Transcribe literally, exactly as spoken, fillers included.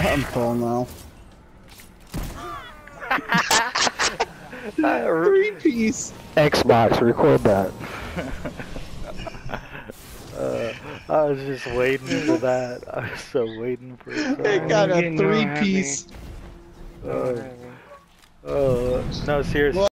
I'm full now. Three piece. Xbox, record that. uh, I was just waiting for that. I was so waiting for it. It got a three piece. Uh, uh, no, seriously.